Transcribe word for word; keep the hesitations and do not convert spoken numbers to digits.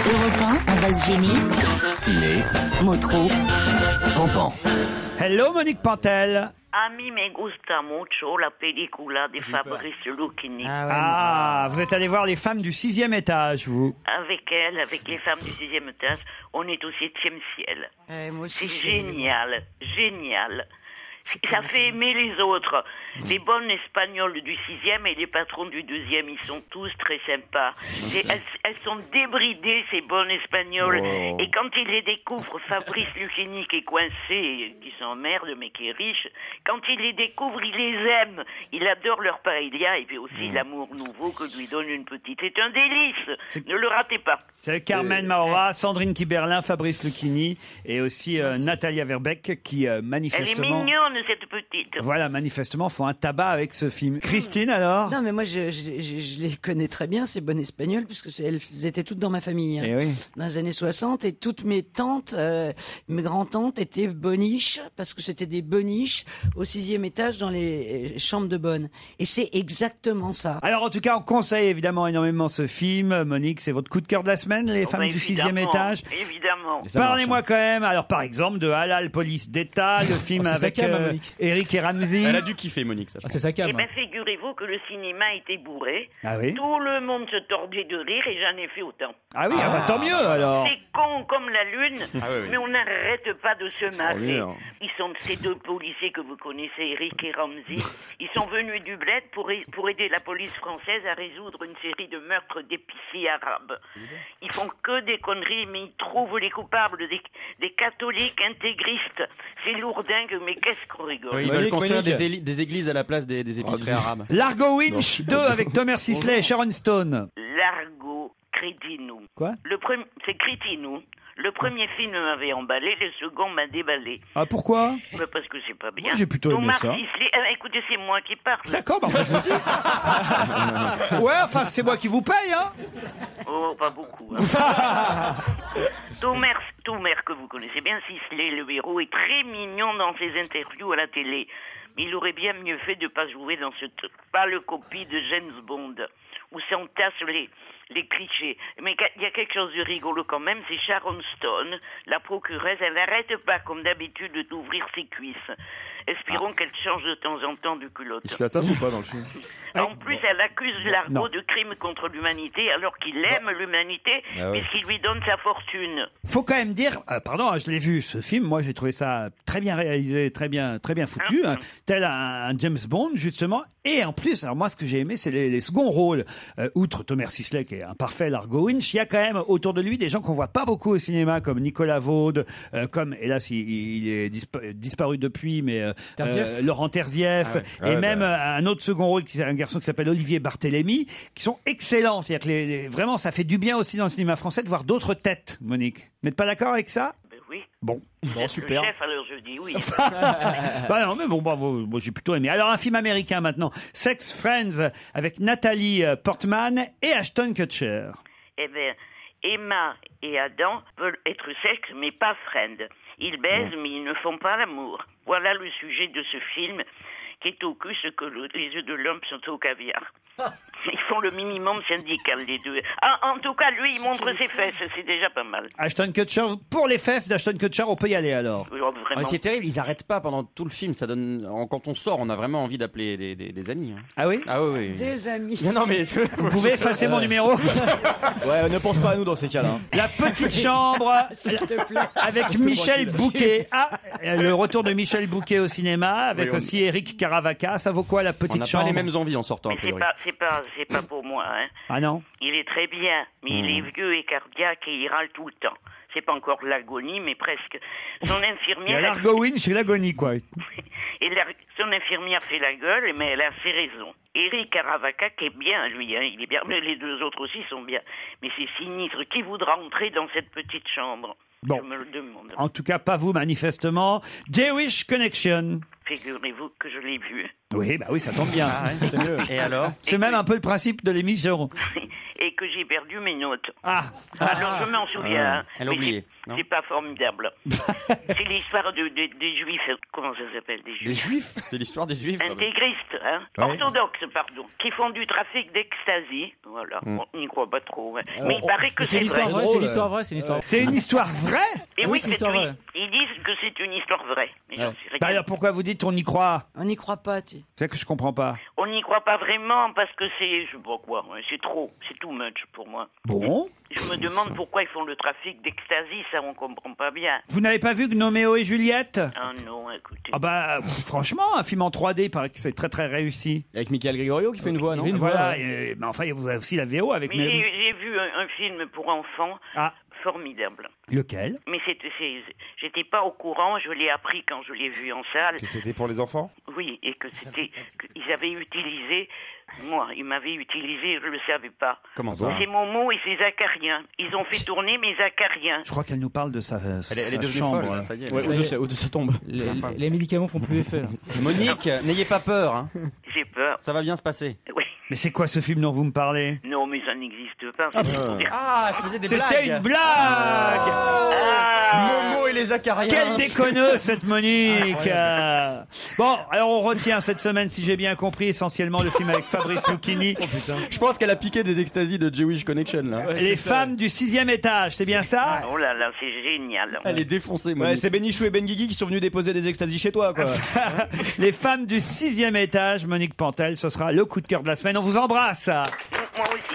Europe un, on va se gêner. Ciné. Motro. Pampan. Hello Monique Pantel. A mí me gusta mucho la película de Fabrice Lucchini. Ah, ouais, ah vous êtes allé voir Les Femmes du sixième étage, vous. Avec elle, avec les femmes du sixième étage, on est au septième ciel. Eh, moi aussi, C'est je suis génial, génial. Ça fait aimer les autres. Les bonnes espagnoles du sixième et les patrons du deuxième, ils sont tous très sympas. Et elles, elles sont débridées, ces bonnes espagnoles. Oh. Et quand ils les découvrent, Fabrice Lucchini qui est coincé, qui s'emmerde, mais qui est riche, quand il les découvre, il les aime. Il adore leur paella et puis aussi Mm. l'amour nouveau que lui donne une petite. C'est un délice. Ne le ratez pas. C'est Carmen Maura, Sandrine Kiberlin, Fabrice Lucchini et aussi euh, Natalia Verbeck qui euh, Elle est manifestement... mignonne, cette petite. Voilà, manifestement, font un tabac avec ce film. Christine, alors? Non, mais moi, je, je, je, je les connais très bien, ces bonnes espagnoles, puisque c'est- elles étaient toutes dans ma famille. hein. Eh oui. Dans les années soixante, et toutes mes tantes, euh, mes grands-tantes étaient boniches, parce que c'était des boniches au sixième étage dans les euh, chambres de bonnes. Et c'est exactement ça. Alors, en tout cas, on conseille évidemment énormément ce film. Monique, c'est votre coup de cœur de la semaine, Les Oh, Femmes bah, du sixième évidemment, étage. Évidemment. Parlez-moi quand même, alors par exemple, de Halal Police d'État, le film Oh, c'est sa avec cam, hein, euh, Monique. Eric et Ramsey. Elle a dû kiffer, Monique, ça. Ah, c'est sa cam. Eh ben, figurez-vous que le cinéma était bourré. Ah oui. Tout le monde se tordait de rire et j'en ai fait autant. Ah oui, ah bah, tant mieux alors. C'est con comme la lune, Ah oui, oui. mais on n'arrête pas de se marrer. Extraordinaire. Ils sont ces deux policiers que vous connaissez, Eric et Ramsey. Ils sont venus du bled pour, a- pour aider la police française à résoudre une série de meurtres d'épiciers arabes. Ils font que des conneries, mais ils trouvent les coupables des, des catholiques intégristes. C'est lourdingue, mais qu'est-ce qu'on rigole. Oui, ils veulent construire des, éli- des églises à la place des, des épiceries arabes. Largo Winch deux avec Thomas Sisley et Sharon Stone. Largo Cretinou. Quoi Le premier, c'est Cretinou. Le premier film m'avait emballé, le second m'a déballé. Ah pourquoi? Bah, parce que c'est pas bien. Moi, j'ai plutôt aimé Thomas ça. Sisley, euh, écoutez, c'est moi qui parle. D'accord, bah, enfin, je vous dis. Ouais, enfin, c'est moi qui vous paye, hein. Oh, pas beaucoup. Hein. Thomas, Thomas, que vous connaissez bien, Sisley, le héros, est très mignon dans ses interviews à la télé. Mais il aurait bien mieux fait de pas jouer dans ce t- pâle copie de James Bond, où s'entassent les, les clichés. Mais il y a quelque chose de rigolo quand même, c'est Sharon Stone, la procureuse, elle n'arrête pas, comme d'habitude, d'ouvrir ses cuisses. Espérons qu'elle change de temps en temps de culotte. Il se la tape ou pas dans le film? En plus, elle accuse Largo Non. de crime contre l'humanité, alors qu'il aime l'humanité, Ah ouais. puisqu'il lui donne sa fortune. Faut quand même dire, euh, pardon, hein, je l'ai vu ce film, moi j'ai trouvé ça très bien réalisé, très bien, très bien foutu, hein, tel un, un James Bond justement. Et en plus, alors moi ce que j'ai aimé, c'est les, les seconds rôles. Euh, outre Thomas Sisley qui est un parfait Largo Winch, il y a quand même autour de lui des gens qu'on voit pas beaucoup au cinéma, comme Nicolas Vaude, euh, comme hélas il, il est dispa- disparu depuis, mais euh, Terzieff. euh, Laurent Terzieff, Ah ouais. et Ah ouais, même bah. euh, un autre second rôle, qui est un garçon qui s'appelle Olivier Barthélémy, qui sont excellents. C'est-à-dire que les, les- vraiment, ça fait du bien aussi dans le cinéma français de voir d'autres têtes, Monique. Vous n'êtes pas d'accord avec ça? Ben oui. Bon. Bon, Le chef, alors je dis oui. Bah non, mais bon, bravo. Moi, j'ai plutôt aimé. Alors, un film américain maintenant. Sex Friends avec Nathalie euh, Portman et Ashton Kutcher. Eh bien, Emma et Adam veulent être sexe, mais pas friend. Ils baisent, mais ils ne font pas l'amour. Voilà le sujet de ce film, qui est au cul ce que le- les œufs de l'homme sont au caviar. Ils font le minimum syndical, les deux. Ah, en tout cas, lui, il montre ses fesses, c'est déjà pas mal. Ashton Kutcher, pour les fesses d'Ashton Kutcher, on peut y aller alors. Oh, vraiment. Ah, c'est terrible, ils arrêtent pas pendant tout le film. Ça donne, en- quand on sort, on a vraiment envie d'appeler des, des, des amis. hein. Ah oui Ah oui, oui. Des amis. Non, non, mais Vous pouvez effacer mon numéro. Ouais, ne pense pas à nous dans ces cas-là. hein. La petite chambre S'il te plaît. avec Reste Michel tranquille. Bouquet. Ah, le retour de Michel Bouquet au cinéma avec Oui, on- aussi Eric Caravaca. Ça vaut quoi la On petite n'a chambre? pas les mêmes envies en sortant, a Mais c'est priori. pas, c'est pas, c'est pas pour moi, hein. Ah non. Il est très bien, mais il est vieux et cardiaque et il râle tout le temps. C'est pas encore l'agonie, mais presque. Son Il y a infirmière, Largo Winch et l'agonie, quoi. et la- son infirmière fait la gueule, mais elle a ses raisons. Eric Caravaca, qui est bien, lui, hein, il est bien, mais les deux autres aussi sont bien. Mais c'est sinistre. Qui voudra entrer dans cette petite chambre? Bon. Je me le demande. En tout cas, pas vous, manifestement. Jewish Connection. Figurez-vous que je l'ai vu. Oui, bah oui, ça tombe bien. C'est mieux. Et alors? C'est même un peu le principe de l'émission. et que j'ai perdu mes notes. Ah. Alors je m'en souviens. Ah, hein, elle a mais oublié, c'est- non C'est pas formidable. C'est l'histoire de, de- des juifs. Comment ça s'appelle des juifs Des juifs C'est l'histoire des juifs. Intégristes, hein Ouais. orthodoxes, pardon, qui font du trafic d'ecstasy. Voilà, Mm. on n'y croit pas trop. hein. Mais il paraît que Mais c'est c'est une vrai. histoire vraie, c'est une histoire vraie, c'est une histoire. C'est une histoire vraie? Et Oui, oui, c'est une c'est histoire oui. vraie. Ils disent que c'est une histoire vraie. Mais j'en Ouais. sais rien. Bah alors pourquoi vous dites on y croit? On n'y croit pas, tu. C'est que je comprends pas. On n'y croit pas vraiment parce que c'est, je sais pas quoi, ouais, c'est trop, c'est too much pour moi. Bon. Je me demande pourquoi ils font le trafic d'ecstasy, ça on comprend pas bien. Vous n'avez pas vu Gnoméo et Juliette? Ah non, écoutez. Ah bah franchement, un film en trois D, il paraît que c'est très très réussi. Avec Michael Gregorio qui fait une voix, non? Il y avait une Voilà, voix, ouais. et- mais enfin vous avez aussi la V O avec... Mais Né- j'ai, j'ai vu un, un film pour enfants Ah, formidable. lequel? Mais c'était, c'est, j'étais pas au courant, je l'ai appris quand je l'ai vu en salle. Que c'était pour les enfants? Oui, et que c'était, qu'ils avaient utilisé, moi, ils m'avaient utilisé, je le savais pas. Comment ça C'est Momo et ses acariens. Ils ont fait tourner mes acariens. Je crois qu'elle nous parle de sa, Elle est, sa elle est devenue chambre. folle, là, ça y est. Ouais, Ça ou, y de est. sa, ou de sa tombe. Les, les médicaments font plus effet. Là. Monique, n'ayez pas peur, hein. J'ai peur. Ça va bien se passer. Oui. Mais c'est quoi ce film dont vous me parlez? Non, mais ça n'existe pas. C'est pour dire- Ah, elle faisait des C'était blagues. une blague! Ah, Momo et les acariens. Quelle déconneuse cette Monique! Euh, Bon, alors on retient cette semaine, si j'ai bien compris, essentiellement le film avec Fabrice Lucchini. Je pense qu'elle a piqué des extasies de Jewish Connection, là. Les femmes du sixième étage, c'est bien ça? oh là là, c'est génial. Elle est défoncée, Ouais, Monique. c'est Benichou et Ben Guigui qui sont venus déposer des extasies chez toi, quoi. Les femmes du sixième étage, Monique Pantel, ce sera le coup de cœur de la semaine. On vous embrasse! Moi aussi.